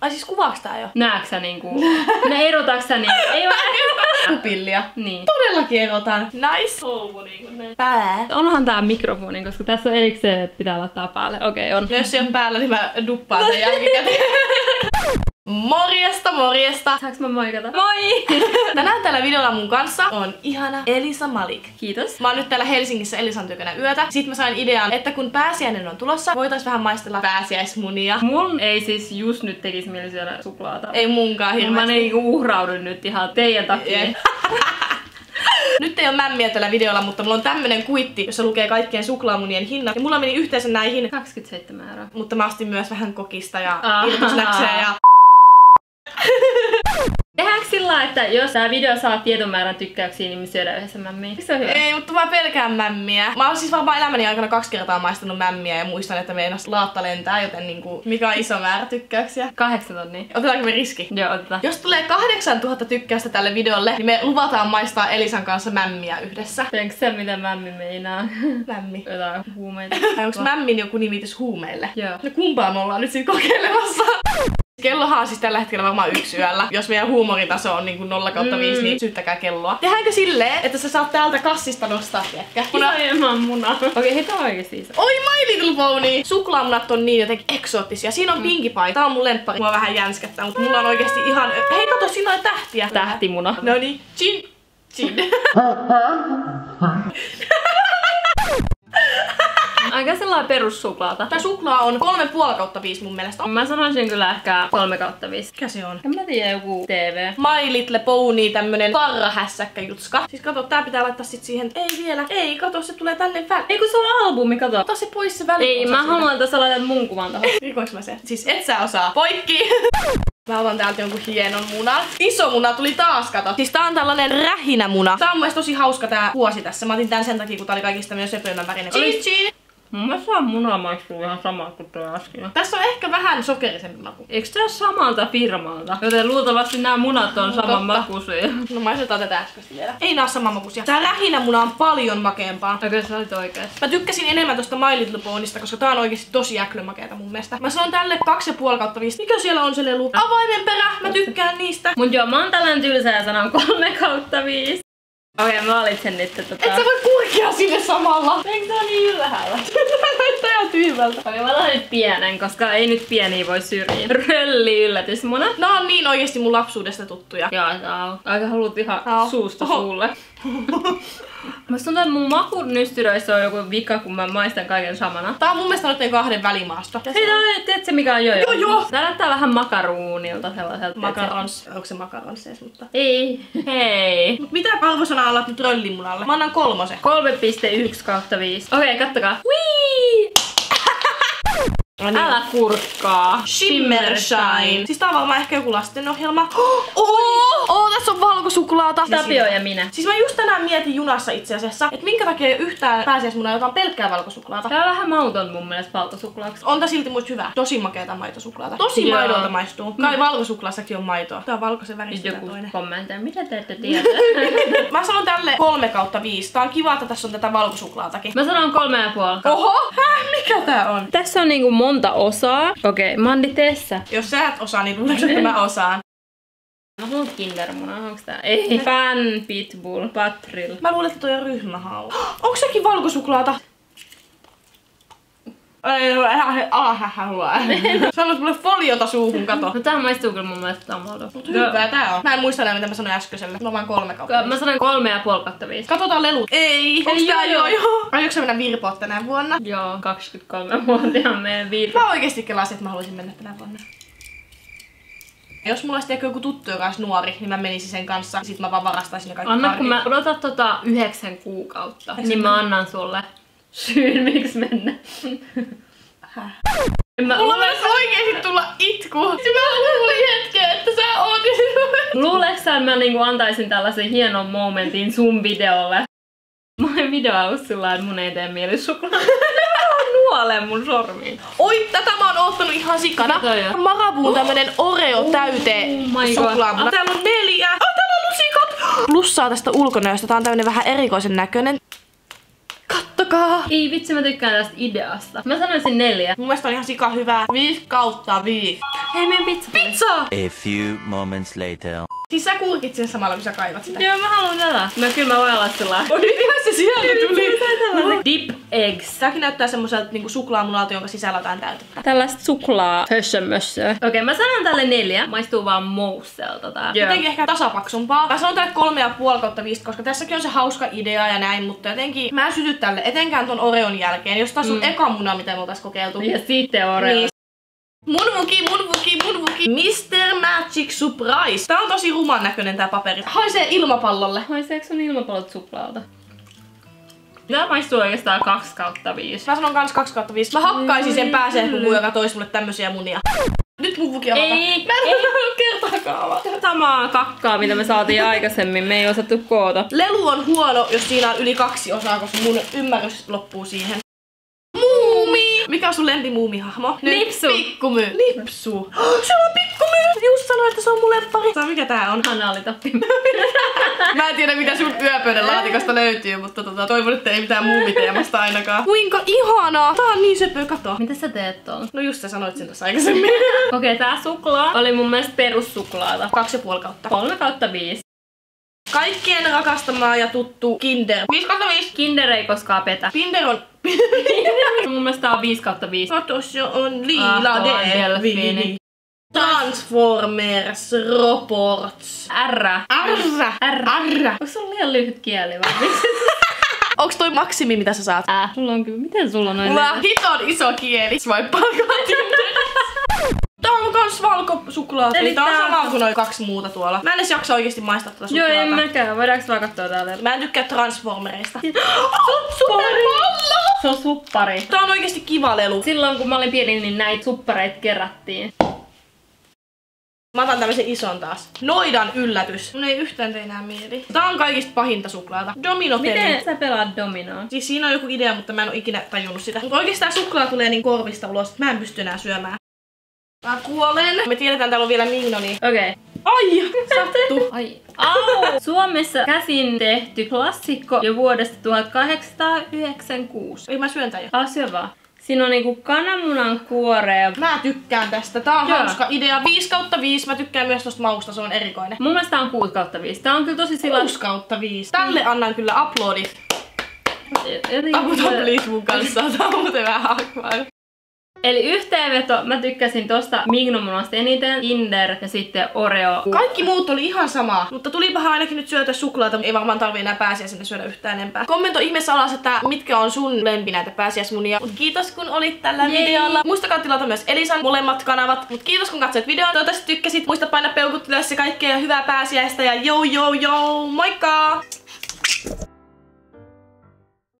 Ai siis kuvaaks tää jo? Näetkö sä niinku? Ne erotaks sä niinku? Ei oo pupillia. Niin. Todellakin erotan. Nice. Pää. Onhan tää mikrofoni, koska tässä on erikseen, että pitää laittaa päälle. Okei, on. Ja jos se on päällä, niin mä duppaan sen jälkikäteen. Morjesta, morjesta! Saanko mä moikata? Moi! Tänään tällä videolla mun kanssa on ihana Elisa Malik. Kiitos. Mä oon nyt täällä Helsingissä Elisan tykönä yötä. Sitten mä sain idean, että kun pääsiäinen on tulossa, voitais vähän maistella pääsiäismunia. Mun ei siis just nyt tekisi mieli syödä suklaata. Ei munkaan hirveästi. Mä niinku uhraudun nyt ihan teidän takia. Yeah. Nyt ei oo mämmiä tällä videolla, mutta mulla on tämmönen kuitti, jossa lukee kaikkien suklaamunien hinnat. Ja mulla meni yhteensä näihin 27 €. Mutta mä ostin myös vähän kokista ja iltusnäksejä ja... Tehdäänkö sillä, että jos tää video saa tietyn määrän tykkäyksiä, niin me syödään yhdessä mämmiä? Se on hyvä. Ei, mutta mä pelkään mämmiä. Mä oon siis varmaan elämäni aikana 2 kertaa maistanut mämmiä ja muistan, että meinas laatta lentää, joten niinku, mikä on iso määrä tykkäyksiä? 8 tonnia. Otetaanko me riski? Joo, otetaan. Jos tulee 8000 tykkäystä tälle videolle, niin me luvataan maistaa Elisan kanssa mämmiä yhdessä. Tiedätkö sä, mitä mämmi meinaa? Mämmi. Jotain huumeita. Tai onks mämmin joku nimitys huumeille? Joo. No kumpaa me ollaan nyt sit kokeilemassa? Kellohan on siis tällä hetkellä varmaan 1 yöllä. Jos meidän huumoritaso on niinku 0/5, niin syyttäkää kelloa. Tehdäänkö silleen, että sä saat täältä kassista nostaa, tiedätkö? Muna. Okei, heitä oikeesti iso. Oi My Little Pony! Suklaamunat on niin jotenkin eksoottisia. Siinä on Pinkie Pie. Tää on mun lemppari. Mua vähän jänskättää, mutta mulla on oikeesti ihan... Hei kato, siinä on tähtiä. Tähtimuna. Noniin. Chin. Chin. Aika sellainen perussuklaata. Tää suklaa on 3,5/5 mun mielestä. Mä sanoisin kyllä ehkä 3/5. Mikä se on? En mä tiedä, joku TV. My Little Pony, tämmönen karrahässäkkä jutska. Siis kato, tää pitää laittaa sit siihen. Ei vielä. Ei, kato, se tulee tänne väliin. Ei kun se on albumi, kato. Ota se pois se väliin. Ei, mä haluan, että sä laitat mun kuvan tohon. Rikoinko mä sen? Siis et sä osaa. Poikki! Mä otan täältä jonkun hienon munan. Iso muna tuli taas, kato. Siis tää on tällainen rähinämuna. Tää on mun mielestä tosi hauska tää vuosi tässä. Mä otin tän sen takia, kun tää oli kaikista myös söpöimmän värinen. Mä saan munaa maistuu ihan samaa kuin tuo äsken. Tässä on ehkä vähän sokerisempi maku. Eikö tää samalta firmalta? Joten luultavasti nämä munat on saman makuisia. No maistetaan tätä äskeistä vielä. Ei nää oo saman makuisia. Tää rähinämuna on paljon makeampaa. Okei, sä olit oikeesti. Mä tykkäsin enemmän tosta My Little Ponysta, koska tää on oikeesti tosi äklömakeeta mun mielestä. Mä sanon tälle 2,5/5. Mikä siellä on se lelu? Avaimen perä! Mä tykkään niistä. Mut joo, mä oon tällainen tylsä ja sanon 3/5. Okei, mä valitsen nyt Et sä voi kurkia sinne samalla. Eikö tää niin ylhäällä? Näyttää ihan tyhmältä. Okei, mä otan nyt pienen, koska ei nyt pieniä voi syrjiä. Rölli yllätysmuna. Nää on niin oikeesti mun lapsuudesta tuttuja. Joo, tää on. Aika haluat ihan suusta suulle. Mä tuntuu, että mun makunystyröissä on joku vika, kun mä maistan kaiken samana. Tää on mun mielestä noitten 2 välimaasto. Hei, tiedätkö mikä on jojo? Jojo! Tää näyttää vähän makaruunilta sellaiselta. Makarons. Onko se makarons ees, mutta... Ei. Hei. Mut mitä arvosanaa alat nyt röllimunalle? Mä annan 3. 3,1/5. Okei, kattokaa. Whee! Älä kurkkaa. Shimmer Shine. Siis tää on varmaan ehkä joku lastenohjelma. Tässä on valkosuklaata. Tapio ja minä. Siis mä just tänään mietin junassa itse asiassa, että minkä takia ei yhtään pääsiäismunaa, joka on pelkkää valkosuklaata. Tää on vähän mauton mun mielestä valkosuklaaksi. On tää silti muista hyvä. Tosi makeata maitosuklaata. Tosi maidolta maistuu. Kai valkosuklaassakin on maitoa. Tää on valkoisen väristä joku toinen. kommentteja. Mitä te ette tiedä? Mä sanon tälle 3/5. Tää on kiva, että tässä on tätä valkosuklaatakin. Mä sanon 3,5. Oho! Mikä tää on? Tässä on niinku monta osaa. Okei, Mandi, tee sä. Jos sä et osaa, niin luuleeko, että mä osaan? Mä haluan kindermuna, onks tää? Ei. Fan, Pitbull, Patrill. Mä luulen, että toi on ryhmähau. Onko sekin valkosuklaata? Sanoit mulle foliota suuhun, kato. No tää maistuu kyllä mun mielestä tamalta. Mutta hyvää tää on. Mä en muista enää, mitä mä sanoin äskeiselle. Mä vaan 3/5. Mä sanoin 3,5/5. Katsotaan lelut. Ei. Onks tää joo? Aiotko sä mennä virpoon tänä vuonna? Joo, 23-vuotiaan meidän virpo. Mä oikeesti kelasin, että mä haluaisin mennä tänä vuonna. Jos mulla olisi joku tuttu, joka olisi nuori, niin mä menisin sen kanssa. Sit mä vaan varastaisin ne kaikki Anna, kun mä odotan 9 kuukautta, niin mä annan sulle syyn, miksi mennä. Mulla voisi oikeesti tulla itku. Mä luulin hetken, että sä oot. Luuleeko sä, että mä niinku antaisin tällaisen hienon momentin sun videolle? Mä oon videoa sulla, että mun ei tee mieli suklaa. Nuole mun sormiin. Oi, tätä mä oon oottanut ihan sikana. Marabuun tämmönen Oreo täyte suklaamuna. Täällä on 4. Täällä on lusikat. Plussaa tästä ulkonäöstä. Tää on tämmönen vähän erikoisen näköinen. Kattokaa. Maistakaa! Ei vitsi, mä tykkään tästä ideasta. Mä sanoisin 4. Mun mielestä on ihan sika hyvää. 5/5. Hei, meidän pizza. Pizza! A few moments later. Siis sä kurkit sen samalla, kun sä kaivat sitä. Joo, mä haluan tätä. Kyllä mä voin olla sillä. Oi, ihan se sieltä tuli. Dip eggs. Tääkin näyttää semmoiselta niinku suklaamunalta, jonka sisällä on jotain täytettä. Tällaista suklaa hössömössöä. Okei, mä sanon tälle 4. Maistuu vaan mousselta tää. Jotenkin ehkä tasapaksumpaa. Mä sanon tälle 3,5/5, koska tässäkin on se hauska idea ja näin, mutta jotenkin mä en syty tälle, etenkään ton Oreon jälkeen. Jos taas on eka muna, mitä me oltais kokeiltu. Ja sitten Oreo. Niin. Munvuki. Mr. Magic Surprise. Tää on tosi ruman näköinen tää paperi. Haisee ilmapallolle. Haiseeko sun ilmapallot suklaalta? Tää maistuu oikeastaan 2/5. Mä sanon kans 2/5. Mä hakkaisin sen pääsehpukuun, joka tois mulle tämmösiä munia. Nyt mun vuki avata. Ei, Mä en ole kertaakaan avata. samaa kakkaa, mitä me saatiin aikaisemmin. Me ei osattu koota. Lelu on huono, jos siinä on yli 2 osaa, koska mun ymmärrys loppuu siihen. Muumi! Mikä on sun lempimuumihahmo? Nipsu. Pikkumy. Nipsu. Se on Pikkumy! Just sanoin, että se on mun lemppari. Mikä tää on? Analitappi. Mä en tiedä, mitä sun yöpöydän laatikosta löytyy, mutta toivon, että ei mitään muumiteemasta ainakaan. Kuinka ihanaa! Tää on niin söpö, kato. Mitä sä teet tuolla? No just sä sanoit sen tässä aikaisemmin. Okei, tää suklaa oli mun mielestä perussuklaata. 2,5/5. 3/5. Kaikkien rakastamaa ja tuttu Kinder. 5/5. Kinder ei koskaan petä. Kinder on... Mun mielestä tää on 5/5. Kato, se on liila tuo on delfiini. delfiini. Transformers Robots. R. R. Onko sulla liian lyhyt kieli vai miksi? Onks toi maksimi, mitä sä saat? Sulla on kyllä. Miten sulla on noin? Mulla on hiton iso kieli. Swipeaanko Tinderissä? Tää on kans valkosuklaata. Eli tää on sama kuin noin 2 muuta tuolla. Mä en edes jaksa oikeesti maistaa tätä Joo, suklaata. en mäkään. Voidaanko vaan katsoa täällä? Mä en tykkää Transformereista. Suppari! Se on suppari. Tää on oikeesti kiva lelu. Silloin kun mä olin pieni, niin näitä suppareita kerättiin. Mä otan tämmösen ison taas. Noidan yllätys. Mun ei yhtään tee enää mieli. Tää on kaikista pahinta suklaata. Domino-peli. Miten sä pelaat dominoa? Siis siinä on joku idea, mutta mä en oo ikinä tajunnut sitä. Mutta oikeesti tää suklaa tulee niin korvista ulos, että mä en pysty enää syömään. Mä kuolen. Me tiedetään, täällä on vielä Mignoni. Okei. Ai! Sattu. Ai. Au! Suomessa käsin tehty klassikko jo vuodesta 1896. Ei mä syön tän jo. Syö vaan. Siinä on niinku kananmunan kuorea. Mä tykkään tästä. Tää on Joo. hauska idea. 5/5. Mä tykkään myös tosta mausta. Se on erikoinen. Mun mielestä tää on 6/5. Tää on kyllä tosi sillä... 6/5. Tälle annan kyllä uploadit. Jotenkin... Taputa please mun kanssa. Tää on muuten vähän hankala. Eli yhteenveto, mä tykkäsin tosta Mignomunasta eniten, Kinder ja sitten Oreo. Kaikki muut oli ihan sama, mutta tulipahan ainakin nyt syötyä suklaata. Ei varmaan tarvii enää pääsiäisenä syödä yhtään enempää. Kommentoi ihmeessä alas, että mitkä on sun lempi näitä pääsiäismunia. Mut kiitos kun olit tällä videolla. Muistakaa tilata myös Elisan molemmat kanavat. Mut kiitos kun katsoit videon. Toivottavasti tykkäsit. Muista painaa peukut ylös ja kaikkea hyvää pääsiäistä ja joo, moikka!